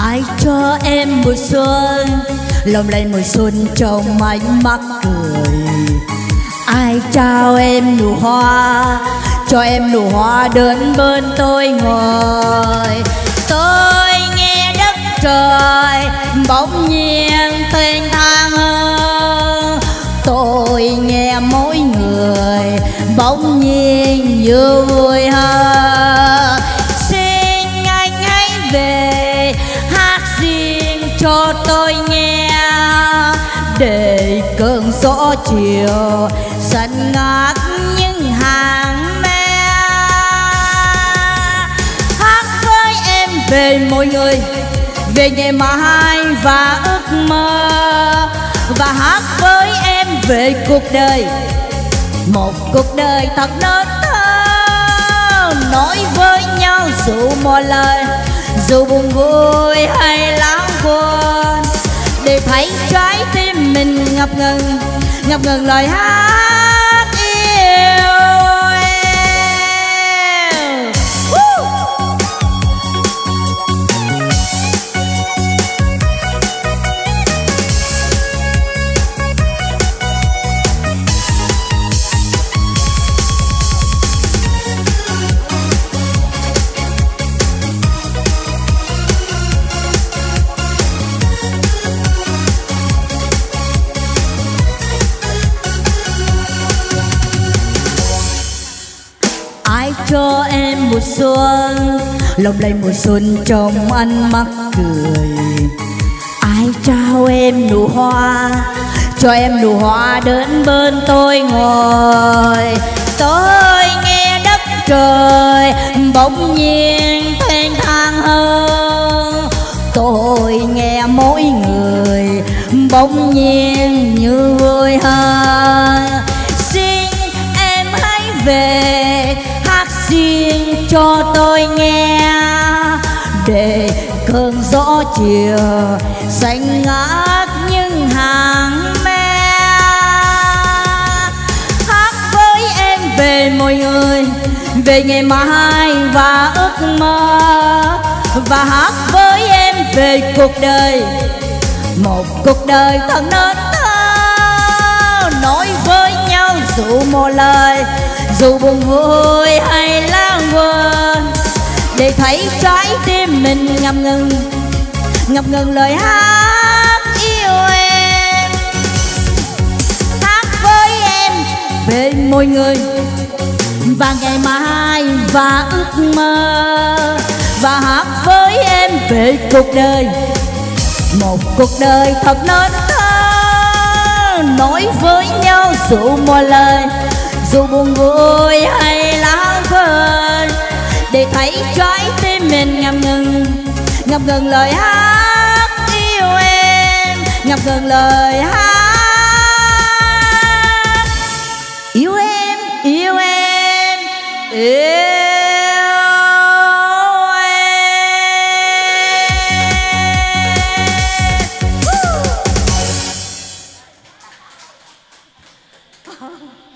Ai cho em mùa xuân, lồng lây mùa xuân trong ánh mắt cười. Ai trao em nụ hoa, cho em nụ hoa đến bên tôi ngồi. Tôi nghe đất trời bỗng nhiên thênh thang hơn. Tôi nghe mỗi người bỗng nhiên như vui hơn. Xin anh hãy về hát riêng cho tôi nghe, để cơn gió chiều xanh ngát những hàng me. Hát với em về mọi người, về ngày mai và ước mơ. Và hát với em về cuộc đời, một cuộc đời thật nên thơ. Nói với nhau dù mọi lời, dù buồn vui hay lãng quên, để thấy trái tim mình ngập ngừng lời hát yêu em. Ai cho em mùa xuân, lồng lây mùa xuân trong ánh mắt cười. Ai trao em nụ hoa, cho em nụ hoa đến bên tôi ngồi. Tôi nghe đất trời bỗng nhiên thênh thang hơn. Tôi nghe mỗi người bỗng nhiên như vui hơn. Xin em hãy về hát riêng cho tôi nghe, để cơn gió chiều xanh ngát những hàng me. Hát với em về mọi người, về ngày mai và ước mơ. Và hát với em về cuộc đời, một cuộc đời thật nên thơ. Nói với nhau dù một lời, dù buồn vui hay lãng quên, để thấy trái tim mình ngập ngừng lời hát yêu em. Hát với em về mọi người, và ngày mai và ước mơ. Và hát với em về cuộc đời, một cuộc đời thật nên thơ. Nói với nhau dù mọi lời, dù buồn vui hay lãng quên, để thấy trái tim mình ngập ngừng lời hát yêu em. Ngập ngừng lời hát yêu em, yêu em, yêu em. Woo!